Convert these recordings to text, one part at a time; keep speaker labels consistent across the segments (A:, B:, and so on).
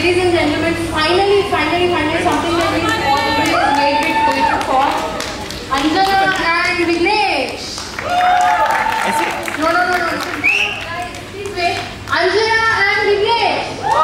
A: ladies and gentlemen, finally, something that we always waited for. Anjana and Vignesh. No. Please wait. Anjana and Vignesh.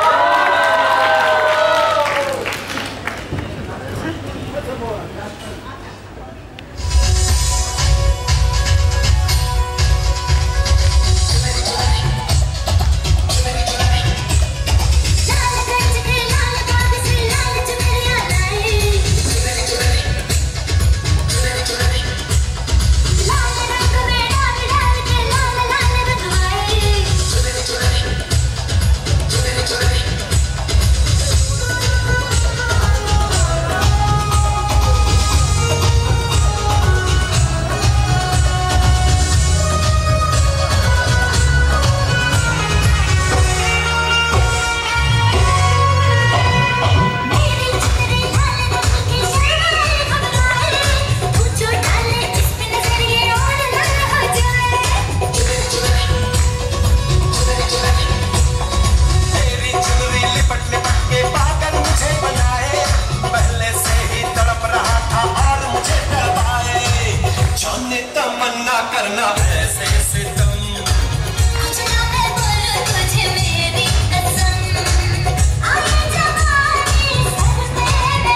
B: तमन्ना करना ऐसे सितम कुछ ना मैं बोलूं तुझे मेरी कसम आए जवानी सर पे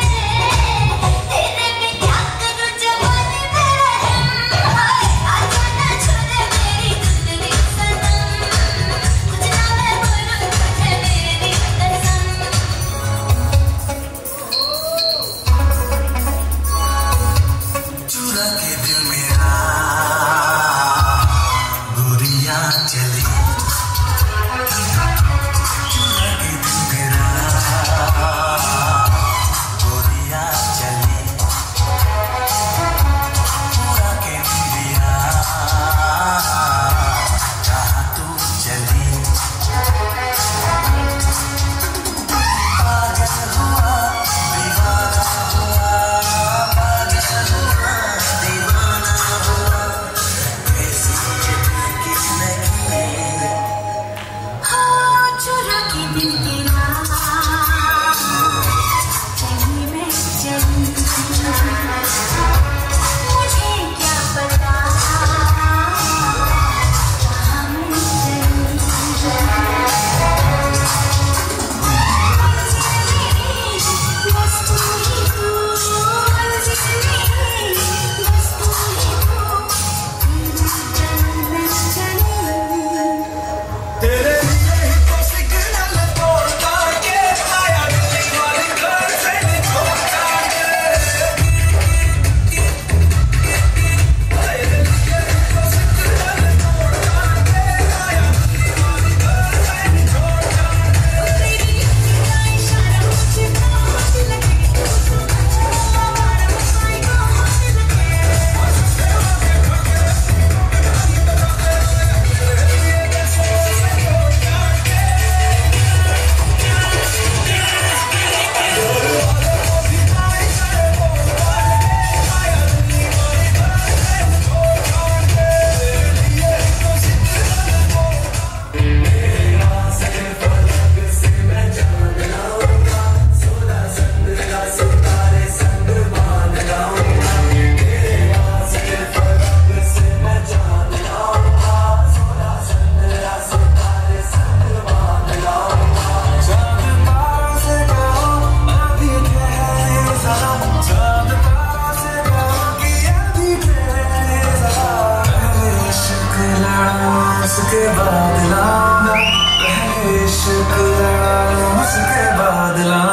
B: तेरे पे क्या करूं जवानी पे हाय आजा ना छोड़ मेरी जिंदगी सनम कुछ ना मैं बोलूं तुझे मेरी कसम चुरा के दिल मेरा चली चुरा के दिल मेरा गोरिया चली चुरा के दिया जहाँ तू चली पागल हुआ दीवाना हुआ पागल हुआ दीवाना हुआ कैसी चुरा के दिल तेरा चली मैं चली मुझे क्या पता कहाँ मैं चली बस तू ही तू बस तू ही तू तेरे उसके बाद लाना, इश्क लड़ा उसके बाद लाना।